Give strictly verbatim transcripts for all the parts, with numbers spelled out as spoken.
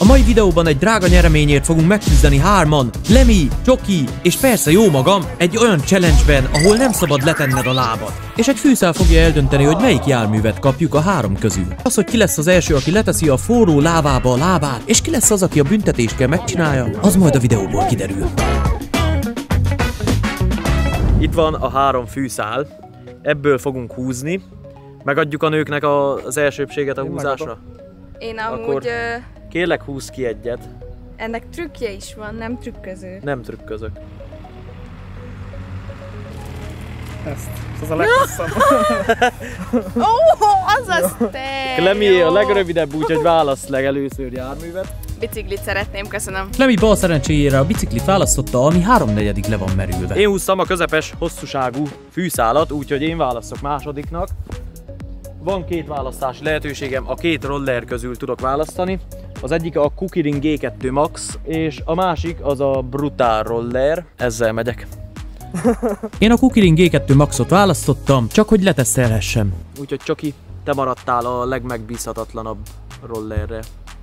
A mai videóban egy drága nyereményért fogunk megküzdeni hárman, Lemi, Csoki és persze jó magam egy olyan challenge-ben, ahol nem szabad letenned a lábad. És egy fűszál fogja eldönteni, hogy melyik járművet kapjuk a három közül. Az, hogy ki lesz az első, aki leteszi a forró lávába a lábát, és ki lesz az, aki a büntetéskkel megcsinálja, az majd a videóból kiderül. Itt van a három fűszál, ebből fogunk húzni. Megadjuk a nőknek az elsőbbséget a húzásra? Én amúgy... Akkor kérlek, húzz ki egyet. Ennek trükkje is van, nem trükköző. Nem trükközök. Ezt. Ez a leghosszabb. Ó, oh, azaz te! Klemi a legrövidebb, úgyhogy választ legelőször járművet. Biciklit szeretném, köszönöm. Klemi bal szerencséjére a biciklit választotta, ami háromnegyedik le van merülve. Én húztam a közepes, hosszúságú fűszálat, úgyhogy én választok másodiknak. Van két választási lehetőségem, a két roller közül tudok választani. Az egyik a Kukirin G kettő Max, és a másik az a Brutal Roller. Ezzel megyek. Én a Kukirin G kettő Maxot választottam, csak hogy letesztelhessem. Úgyhogy Csoki, te maradtál a legmegbízhatatlanabb rollerre.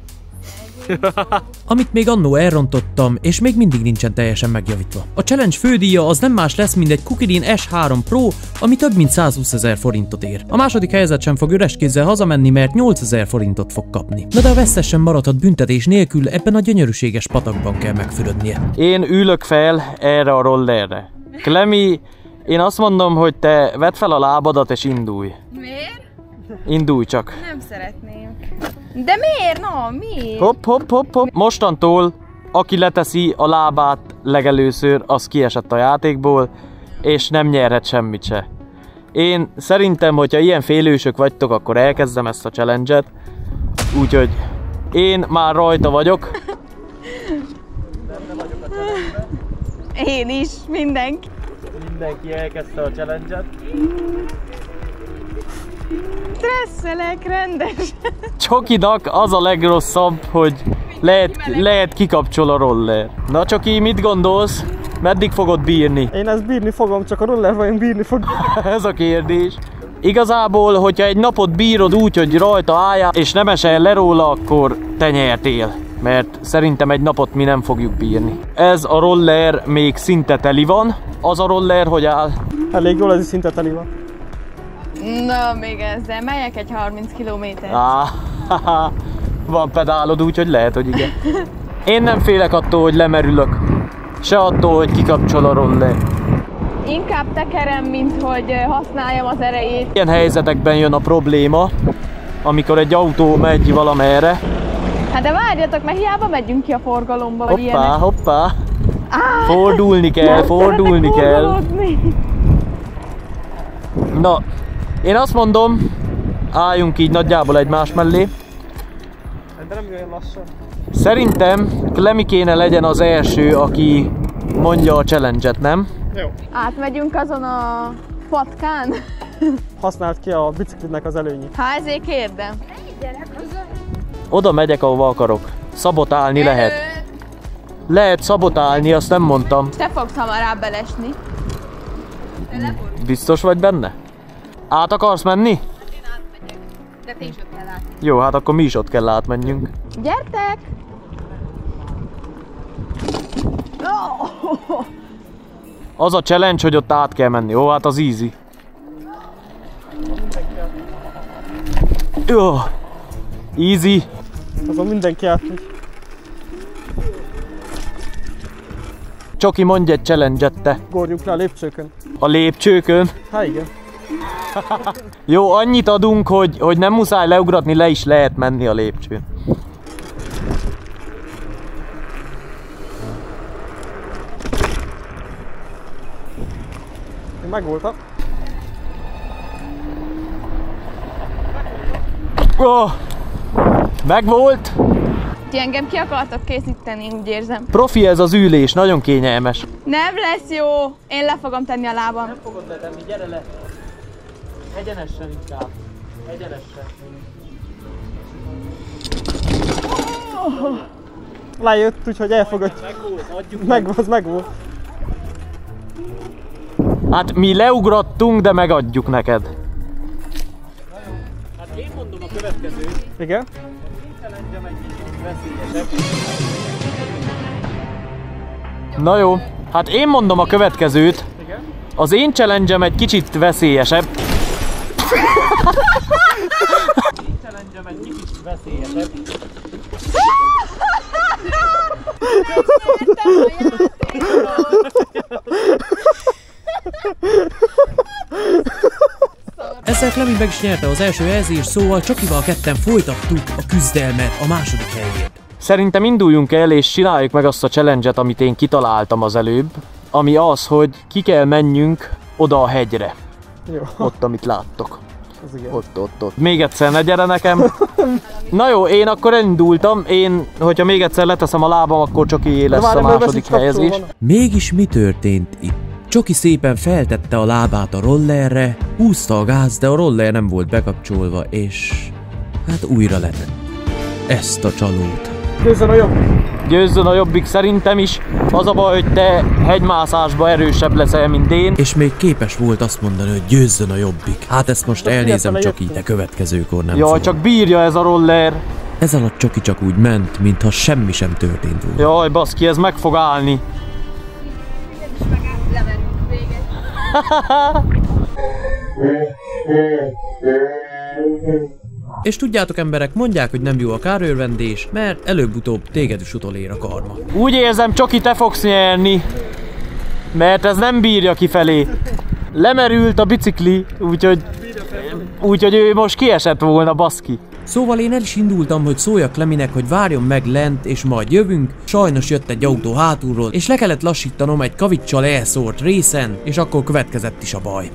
Amit még annó elrontottam, és még mindig nincsen teljesen megjavítva. A challenge fődíja az nem más lesz, mint egy Kukirin S három Pro, ami több mint százhúszezer forintot ér. A második helyzet sem fog üres kézzel hazamenni, mert nyolcezer forintot fog kapni. Na de a vesztesen maradhat büntetés nélkül ebben a gyönyörűséges patakban kell megfürödnie. Én ülök fel erre a rollerre. Klemi, én azt mondom, hogy te vedd fel a lábadat és indulj. Miért? Indulj csak. Nem szeretném. De miért? Na, miért? Hopp, hopp, hopp, hopp. Mostantól, aki leteszi a lábát legelőször, az kiesett a játékból, és nem nyerhet semmit se. Én szerintem, hogyha ilyen félősök vagytok, akkor elkezdem ezt a challenge-et. Úgyhogy én már rajta vagyok. Én is, mindenki. Mindenki elkezdte a challenge-et. Stresszelek rendes. Csokinak az a legrosszabb, hogy lehet, lehet kikapcsol a roller. Na Csoki, mit gondolsz? Meddig fogod bírni? Én ezt bírni fogom, csak a roller vajon bírni fog. Ez a kérdés. Igazából, hogyha egy napot bírod úgy, hogy rajta álljál, és nem esel le róla, akkor te nyertél. Mert szerintem egy napot mi nem fogjuk bírni. Ez a roller még szinte teli van. Az a roller, hogy áll? Elég jól, ez is szinte teli van. Na, még ezzel megyek egy harminc kilométert. Ah, van pedálod, úgyhogy lehet, hogy igen. Én nem félek attól, hogy lemerülök. Se attól, hogy kikapcsol a roller. Inkább tekerem, mint hogy használjam az erejét. Ilyen helyzetekben jön a probléma, amikor egy autó megy valamerre. Hát de várjatok, mert hiába megyünk ki a forgalomba, vagy Hoppá, ilyenek. hoppá. Ah, Fordulni kell, fordulni kell. Forgalodni. Na, én azt mondom, álljunk így nagyjából egymás mellé. De nem jöjjön lassan. Szerintem Klemi kéne legyen az első, aki mondja a challenge-et, nem? Jó. Átmegyünk azon a patkán. Használd ki a biciklidnek az előnyét. Ha ezért kérdem. Oda megyek, ahova akarok. Szabotálni lehet. Lehet szabotálni, azt nem mondtam. Te fogsz hamarabb belesni. Biztos vagy benne? Át akarsz menni? Én átmegyek. De te is ott kell átmenni. Jó, hát akkor mi is ott kell átmenjünk. Gyertek! Oh! Az a challenge, hogy ott át kell menni. Jó, hát az easy. Jó. Easy. Azon mindenki átmegy. Csoki, mondj egy challenge-et te. Gorjunk le a lépcsőkön. A lépcsőkön. Hát igen. Jó, annyit adunk, hogy, hogy nem muszáj leugratni, le is lehet menni a lépcsőn. Én megvoltam. Oh, megvolt. Ti engem ki akartok készíteni, úgy érzem. Profi ez az ülés, nagyon kényelmes. Nem lesz jó! Én le fogom tenni a lábam. Nem fogod letenni, gyere le. Egyenesen inkább. Egyenesen. Oh. Lejött, úgyhogy elfogadjuk. Megvolt, adjuk meg. Az megvolt. Hát mi leugrattunk, de megadjuk neked. Hát én mondom a következőt. Igen? Challenge-e meg Na jó, hát én mondom a következőt. Az én challenge-em egy kicsit veszélyesebb. Én challenge-em egy kicsit veszélyesebb. Ezzel Klemi meg is nyerte az első helyezést, szóval Csokival ketten folytattuk a küzdelmet a második helyért. Szerintem induljunk el és csináljuk meg azt a challenge-et, amit én kitaláltam az előbb, ami az, hogy ki kell menjünk oda a hegyre. Jó. Ott, amit láttok. Az igen. Ott, ott, ott. Még egyszer ne gyere nekem. Na jó, én akkor elindultam. Én, hogyha még egyszer leteszem a lábam, akkor Csoki lesz a második helyezés. Mégis mi történt itt? Csoki szépen feltette a lábát a rollerre, húzta a gáz, de a roller nem volt bekapcsolva, és hát újra letett ezt a csalót. Győzzön a jobb! Győzzön a jobbik szerintem is. Az a baj, hogy te hegymászásban erősebb leszel, mint én. És még képes volt azt mondani, hogy győzzön a jobbik. Hát ezt most de elnézem, Csoki, de következőkor nem. Jaj, csak bírja ez a roller. Ez alatt Csoki csak úgy ment, mintha semmi sem történt volna. Jaj, baszki, ez meg fog állni. És tudjátok emberek, mondják, hogy nem jó a kárőrvendés, mert előbb-utóbb téged is utolér a karma. Úgy érzem, Csoki, te fogsz nyerni, mert ez nem bírja kifelé. Lemerült a bicikli, úgyhogy, úgyhogy ő most kiesett volna, baszki. Szóval én el is indultam, hogy szóljak Kleminek, hogy várjon meg lent, és majd jövünk. Sajnos jött egy autó hátulról, és le kellett lassítanom egy kavicsal elszórt részen, és akkor következett is a baj.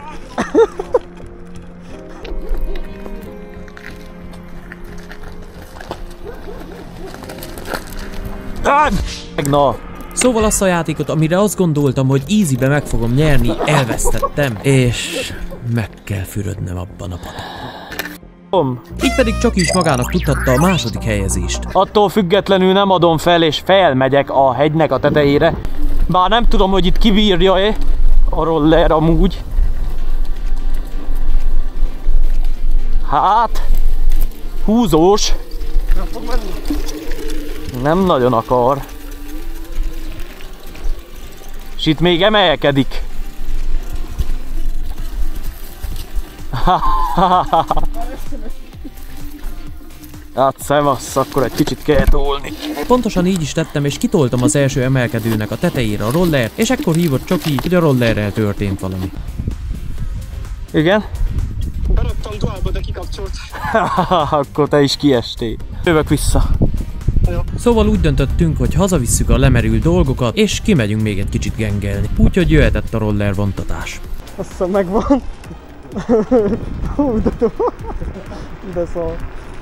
Na. Szóval azt a játékot, amire azt gondoltam, hogy easybe meg fogom nyerni, elvesztettem, és meg kell fürödnem abban a patakban. Így pedig Csoki is magának tudhatta a második helyezést. Attól függetlenül nem adom fel, és felmegyek a hegynek a tetejére. Bár nem tudom, hogy itt kibírja-e a roller amúgy. Hát, húzós. Nem fog menni. Nem nagyon akar. És itt még emelkedik. Hát szevasz, akkor egy kicsit kell tolni. Pontosan így is tettem, és kitoltam az első emelkedőnek a tetejére a roller, és ekkor hívott Csoki, hogy a rollerrel történt valami. Igen? Beraktam duálba, de kikapcsolt. Akkor te is kiestél. Jövök vissza. Szóval úgy döntöttünk, hogy hazavisszük a lemerült dolgokat, és kimegyünk még egy kicsit gengelni. Úgyhogy jöhetett a roller vontatás. Azt hiszem megvan. Hú, de jó. De szól.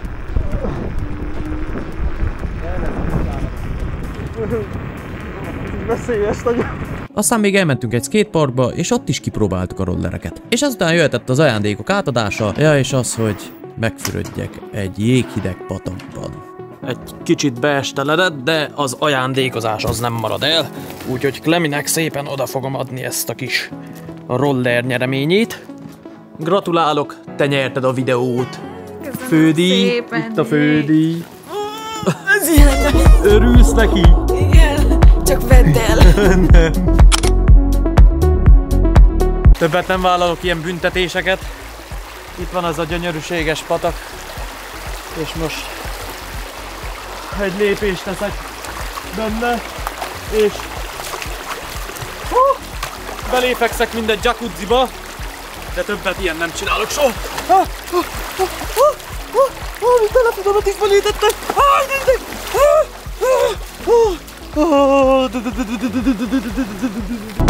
Veszélyes nagyon. Aztán még elmentünk egy skateparkba, és ott is kipróbáltuk a rollereket. És azután jöhetett az ajándékok átadása, ja, és az, hogy megfürödjek egy jéghideg patakban. Egy kicsit beesteledett, de az ajándékozás az nem marad el, úgyhogy Kleminek szépen oda fogom adni ezt a kis roller nyereményét. Gratulálok, te nyerted a videót. Köszönöm fődíj, szépen, itt a fődíj. Ez ilyen. Örülsz neki? Igen, csak vedd el. Nem. Többet nem vállalok ilyen büntetéseket. Itt van az a gyönyörűséges patak, és most egy lépést teszek benne, és uh, belépekszek mind egy jacuzziba, de többet ilyen nem csinálok soha. Ah, ah, ah, ah, ah, ah, telefonomat is belítettem. Ah, mindegy. Ah, ah, ah, ah,